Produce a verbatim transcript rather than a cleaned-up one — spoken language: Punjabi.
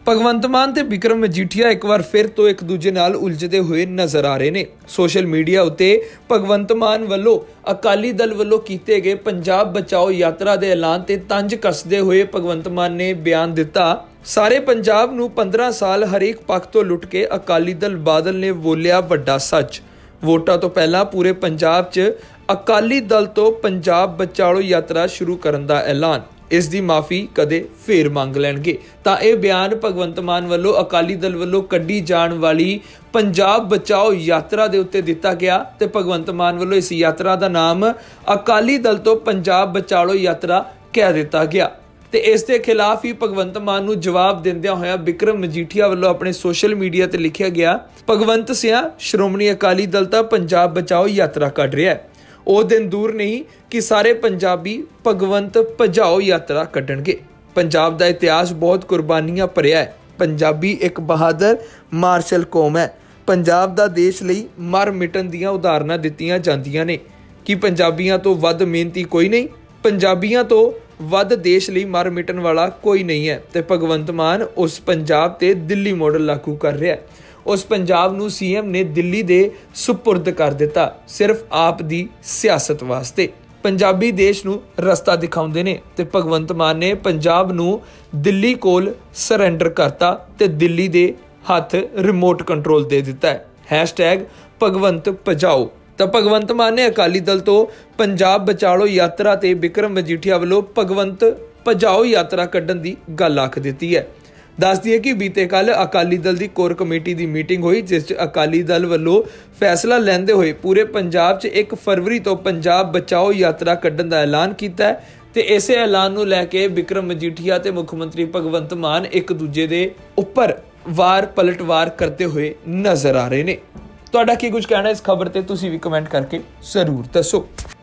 ਭਗਵੰਤ ਮਾਨ ਤੇ ਬਿਕਰਮ ਮਜੀਠੀਆ ਇੱਕ ਵਾਰ ਫਿਰ ਤੋਂ ਇੱਕ ਦੂਜੇ ਨਾਲ ਉਲਝਦੇ ਹੋਏ ਨਜ਼ਰ ਆ ਰਹੇ ਨੇ। ਸੋਸ਼ਲ ਮੀਡੀਆ ਉੱਤੇ ਭਗਵੰਤ ਮਾਨ ਵੱਲੋਂ ਅਕਾਲੀ ਦਲ ਵੱਲੋਂ ਕੀਤੇ ਗਏ ਪੰਜਾਬ ਬਚਾਓ ਯਾਤਰਾ ਦੇ ਐਲਾਨ ਤੇ ਤੰਜ ਕੱਸਦੇ ਹੋਏ ਭਗਵੰਤ ਮਾਨ ਨੇ ਬਿਆਨ ਦਿੱਤਾ, ਸਾਰੇ ਪੰਜਾਬ ਨੂੰ ਪੰਦਰਾਂ ਸਾਲ ਹਰੇਕ ਪੱਖ ਤੋਂ ਲੁੱਟ ਕੇ ਅਕਾਲੀ ਦਲ ਬਾਦਲ ਨੇ ਬੋਲਿਆ ਵੱਡਾ ਸੱਚ। ਵੋਟਾਂ ਤੋਂ ਪਹਿਲਾਂ ਪੂਰੇ ਪੰਜਾਬ 'ਚ ਅਕਾਲੀ ਦਲ ਤੋਂ ਪੰਜਾਬ ਬਚਾਓ ਯਾਤਰਾ ਸ਼ੁਰੂ ਕਰਨ ਦਾ ਐਲਾਨ, ਇਸ ਦੀ ਮਾਫੀ ਕਦੇ ਫੇਰ ਮੰਗ ਲੈਣਗੇ। ਤਾਂ ਇਹ ਬਿਆਨ ਭਗਵੰਤ ਮਾਨ ਵੱਲੋਂ ਅਕਾਲੀ ਦਲ ਵੱਲੋਂ ਕੱਢੀ ਜਾਣ ਵਾਲੀ ਪੰਜਾਬ ਬਚਾਓ ਯਾਤਰਾ ਦੇ ਉੱਤੇ ਦਿੱਤਾ ਗਿਆ ਤੇ ਭਗਵੰਤ ਮਾਨ ਵੱਲੋਂ ਇਸ ਯਾਤਰਾ ਦਾ ਨਾਮ ਅਕਾਲੀ ਦਲ ਤੋਂ ਪੰਜਾਬ ਬਚਾਓ ਯਾਤਰਾ ਕਹਿ ਦਿੱਤਾ ਗਿਆ। ਤੇ ਇਸ ਦੇ ਖਿਲਾਫ ਹੀ ਭਗਵੰਤ ਮਾਨ ਨੂੰ ਜਵਾਬ ਦਿੰਦਿਆਂ ਹੋਇਆ ਬਿਕਰਮ ਮਜੀਠੀਆ ਵੱਲੋਂ ਆਪਣੇ ਸੋਸ਼ਲ ਮੀਡੀਆ ਤੇ ਲਿਖਿਆ ਗਿਆ, ਭਗਵੰਤ ਸਿਆ ਸ਼੍ਰੋਮਣੀ ਅਕਾਲੀ ਦਲ ਤਾਂ ਪੰਜਾਬ ਬਚਾਓ ਯਾਤਰਾ ਕੱਢ ਰਿਹਾ ਹੈ। ਉਹ ਦਿਨ ਦੂਰ ਨਹੀਂ ਕਿ ਸਾਰੇ ਪੰਜਾਬੀ ਭਗਵੰਤ ਭਜਾਓ ਯਾਤਰਾ ਕੱਢਣਗੇ। ਪੰਜਾਬ ਦਾ ਇਤਿਹਾਸ ਬਹੁਤ ਕੁਰਬਾਨੀਆਂ ਭਰਿਆ ਹੈ। ਪੰਜਾਬੀ ਇੱਕ ਬਹਾਦਰ ਮਾਰਸ਼ਲ ਕੌਮ ਹੈ। ਪੰਜਾਬ ਦਾ ਦੇਸ਼ ਲਈ ਮਰ ਮਿਟਣ ਦੀਆਂ ਉਦਾਹਰਨਾਂ ਦਿੱਤੀਆਂ ਜਾਂਦੀਆਂ ਨੇ ਕਿ ਪੰਜਾਬੀਆਂ ਤੋਂ ਵੱਧ ਮਿਹਨਤੀ ਕੋਈ ਨਹੀਂ, ਪੰਜਾਬੀਆਂ ਤੋਂ ਵੱਧ ਦੇਸ਼ ਲਈ ਮਰ ਮਿਟਣ ਵਾਲਾ ਕੋਈ ਨਹੀਂ ਹੈ। ਤੇ ਭਗਵੰਤ ਮਾਨ ਉਸ ਪੰਜਾਬ ਤੇ ਦਿੱਲੀ ਮਾਡਲ ਲਾਗੂ ਕਰ ਰਿਹਾ ਹੈ। ਉਸ ਪੰਜਾਬ ਨੂੰ ਸੀਐਮ ਨੇ ਦਿੱਲੀ ਦੇ ਸੁਪੁਰਦ ਕਰ ਦਿੱਤਾ ਸਿਰਫ ਆਪ ਦੀ ਸਿਆਸਤ ਵਾਸਤੇ। ਪੰਜਾਬੀ ਦੇਸ਼ ਨੂੰ ਰਸਤਾ ਦਿਖਾਉਂਦੇ ਨੇ ਤੇ ਭਗਵੰਤ ਮਾਨ ਨੇ ਪੰਜਾਬ ਨੂੰ ਦਿੱਲੀ ਕੋਲ ਸਰੈਂਡਰ ਕਰਤਾ ਤੇ ਦਿੱਲੀ ਦੇ ਹੱਥ ਰਿਮੋਟ ਕੰਟਰੋਲ ਦੇ ਦਿੱਤਾ ਹੈ। ਹੈਸ਼ਟੈਗ ਭਗਵੰਤ ਭਜਾਓ। ਤਾਂ ਭਗਵੰਤ ਮਾਨ ਨੇ ਅਕਾਲੀ ਦਲ ਤੋਂ ਪੰਜਾਬ ਬਚਾਓ ਯਾਤਰਾ ਤੇ ਬਿਕਰਮ ਮਜੀਠੀਆ ਵੱਲੋਂ ਭਗਵੰਤ ਭਜਾਓ ਯਾਤਰਾ ਕੱਢਣ ਦੀ ਗੱਲ ਆਖ ਦਿੱਤੀ ਹੈ। ਦੱਸ ਦਈਏ ਕਿ ਬੀਤੇ ਕੱਲ ਅਕਾਲੀ ਦਲ ਦੀ ਕੋਰ ਕਮੇਟੀ ਦੀ ਮੀਟਿੰਗ ਹੋਈ, ਜਿਸ 'ਚ ਅਕਾਲੀ ਦਲ ਵੱਲੋਂ ਫੈਸਲਾ ਲੈਂਦੇ ਹੋਏ ਪੂਰੇ ਪੰਜਾਬ 'ਚ ਇੱਕ ਫਰਵਰੀ ਤੋਂ ਪੰਜਾਬ ਬਚਾਓ ਯਾਤਰਾ ਕੱਢਣ ਦਾ ਐਲਾਨ ਕੀਤਾ ਹੈ। ਤੇ ਇਸੇ ਐਲਾਨ ਨੂੰ ਲੈ ਕੇ ਬਿਕਰਮ ਮਜੀਠੀਆ ਤੇ ਮੁੱਖ ਮੰਤਰੀ ਭਗਵੰਤ ਮਾਨ ਇੱਕ ਦੂਜੇ ਦੇ ਉੱਪਰ ਵਾਰ ਪਲਟਵਾਰ ਕਰਦੇ ਹੋਏ ਨਜ਼ਰ ਆ ਰਹੇ ਨੇ। ਤੁਹਾਡਾ ਕੀ ਕੁਝ ਕਹਿਣਾ ਇਸ ਖਬਰ ਤੇ ਤੁਸੀਂ ਵੀ ਕਮੈਂਟ ਕਰਕੇ ਜ਼ਰੂਰ ਦੱਸੋ।